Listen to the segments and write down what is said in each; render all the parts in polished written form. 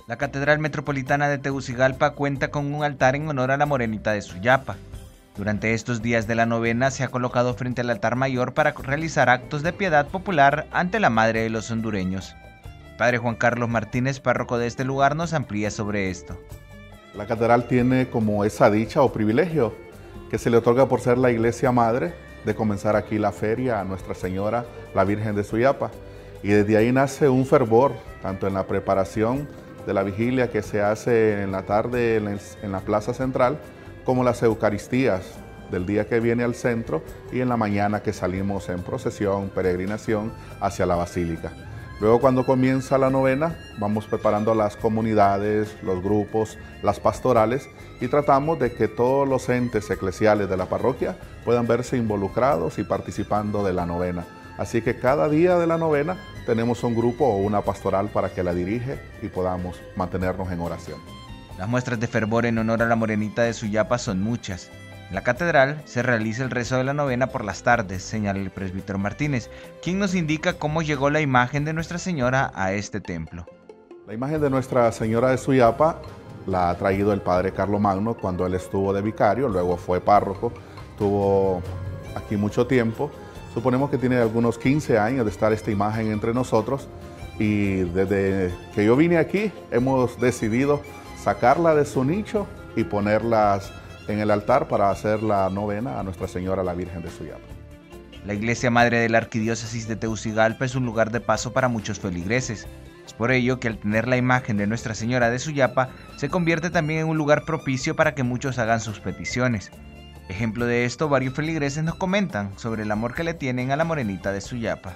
La Catedral Metropolitana de Tegucigalpa cuenta con un altar en honor a la Morenita de Suyapa. Durante estos días de la novena se ha colocado frente al altar mayor para realizar actos de piedad popular ante la Madre de los hondureños. El padre Juan Carlos Martínez, párroco de este lugar, nos amplía sobre esto. La catedral tiene como esa dicha o privilegio que se le otorga por ser la iglesia madre de comenzar aquí la feria a Nuestra Señora, la Virgen de Suyapa. Y desde ahí nace un fervor, tanto en la preparación de la vigilia que se hace en la tarde en la plaza central, como las eucaristías del día que viene al centro y en la mañana que salimos en procesión, peregrinación hacia la basílica. Luego, cuando comienza la novena, vamos preparando las comunidades, los grupos, las pastorales y tratamos de que todos los entes eclesiales de la parroquia puedan verse involucrados y participando de la novena. Así que cada día de la novena tenemos un grupo o una pastoral para que la dirige y podamos mantenernos en oración. Las muestras de fervor en honor a la Morenita de Suyapa son muchas. En la catedral se realiza el rezo de la novena por las tardes, señala el presbítero Martínez, quien nos indica cómo llegó la imagen de Nuestra Señora a este templo. La imagen de Nuestra Señora de Suyapa la ha traído el padre Carlomagno cuando él estuvo de vicario, luego fue párroco, estuvo aquí mucho tiempo. Suponemos que tiene algunos 15 años de estar esta imagen entre nosotros y desde que yo vine aquí hemos decidido sacarla de su nicho y ponerlas en el altar para hacer la novena a Nuestra Señora la Virgen de Suyapa. La iglesia madre de la arquidiócesis de Tegucigalpa es un lugar de paso para muchos feligreses. Es por ello que al tener la imagen de Nuestra Señora de Suyapa se convierte también en un lugar propicio para que muchos hagan sus peticiones. Ejemplo de esto, varios feligreses nos comentan sobre el amor que le tienen a la Morenita de Suyapa.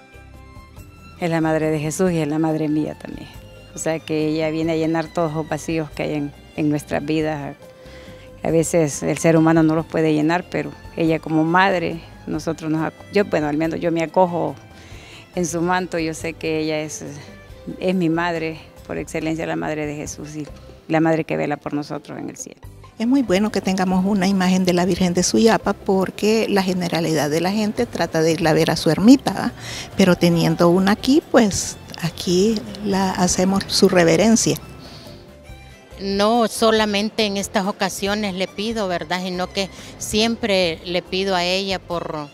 Es la madre de Jesús y es la madre mía también. O sea que ella viene a llenar todos los vacíos que hay en nuestras vidas. A veces el ser humano no los puede llenar, pero ella como madre, al menos yo me acojo en su manto. Yo sé que ella es mi madre, por excelencia la madre de Jesús y la madre que vela por nosotros en el cielo. Es muy bueno que tengamos una imagen de la Virgen de Suyapa porque la generalidad de la gente trata de irla a ver a su ermita, ¿verdad? Pero teniendo una aquí, pues aquí la hacemos su reverencia. No solamente en estas ocasiones le pido, ¿verdad? Sino que siempre le pido a ella por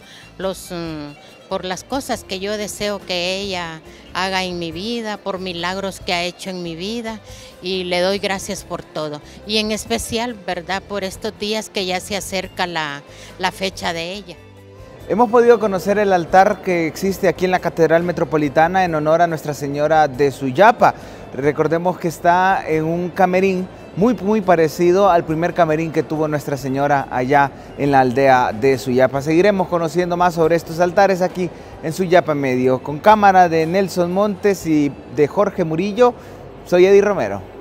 las cosas que yo deseo que ella haga en mi vida, por milagros que ha hecho en mi vida, y le doy gracias por todo. Y en especial, ¿verdad?, por estos días que ya se acerca la fecha de ella. Hemos podido conocer el altar que existe aquí en la Catedral Metropolitana en honor a Nuestra Señora de Suyapa. Recordemos que está en un camerín muy parecido al primer camerín que tuvo Nuestra Señora allá en la aldea de Suyapa. Seguiremos conociendo más sobre estos altares aquí en Suyapa Medio. Con cámara de Nelson Montes y de Jorge Murillo, soy Eddie Romero.